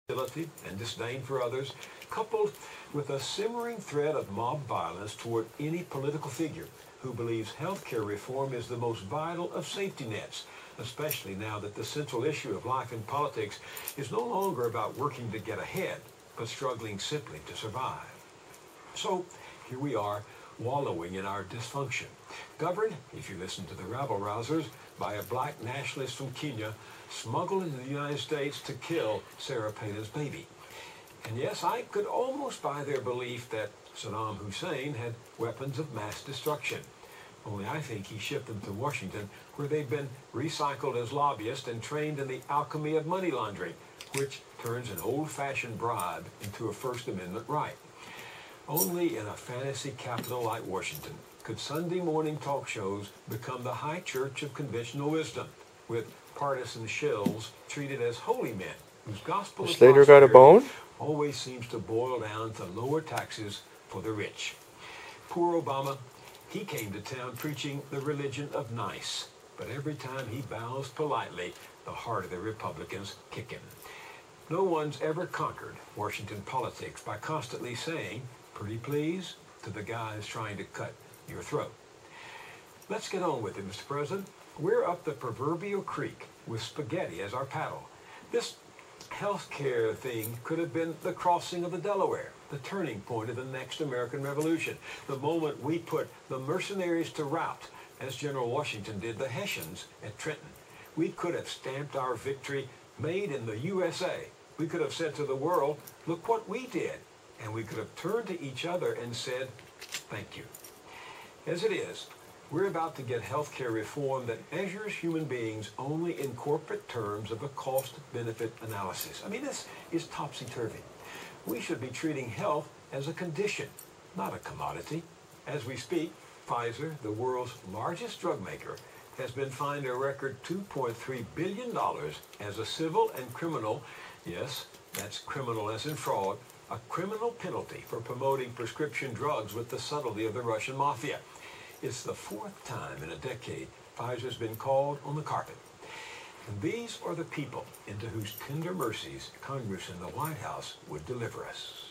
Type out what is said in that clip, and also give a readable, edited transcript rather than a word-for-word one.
and disdain for others, coupled with a simmering threat of mob violence toward any political figure who believes health care reform is the most vital of safety nets, especially now that the central issue of life in politics is no longer about working to get ahead, but struggling simply to survive. So here we are, wallowing in our dysfunction, governed, if you listen to the rabble-rousers, by a black nationalist from Kenya, smuggled into the United States to kill Sarah Palin's baby. And yes, I could almost buy their belief that Saddam Hussein had weapons of mass destruction. Only I think he shipped them to Washington, where they've been recycled as lobbyists and trained in the alchemy of money laundering, which turns an old-fashioned bribe into a First Amendment right. Only in a fantasy capital like Washington could Sunday morning talk shows become the high church of conventional wisdom, with partisan shills treated as holy men whose gospel of Slater got a bone? always seems to boil down to lower taxes for the rich. Poor Obama, he came to town preaching the religion of nice, but every time he bows politely, the heart of the Republicans kick him. No one's ever conquered Washington politics by constantly saying, "Pretty please," to the guys trying to cut your throat. Let's get on with it, Mr. President. We're up the proverbial creek with spaghetti as our paddle. This healthcare thing could have been the crossing of the Delaware, the turning point of the next American Revolution, the moment we put the mercenaries to rout, as General Washington did the Hessians at Trenton. We could have stamped our victory made in the USA. We could have said to the world, look what we did. And we could have turned to each other and said, thank you. As it is, we're about to get healthcare reform that measures human beings only in corporate terms of a cost-benefit analysis. I mean, this is topsy-turvy. We should be treating health as a condition, not a commodity. As we speak, Pfizer, the world's largest drug maker, has been fined a record $2.3 billion as a civil and criminal, yes, that's criminal as in fraud, a criminal penalty for promoting prescription drugs with the subtlety of the Russian mafia. It's the fourth time in a decade Pfizer's been called on the carpet. And these are the people into whose tender mercies Congress and the White House would deliver us.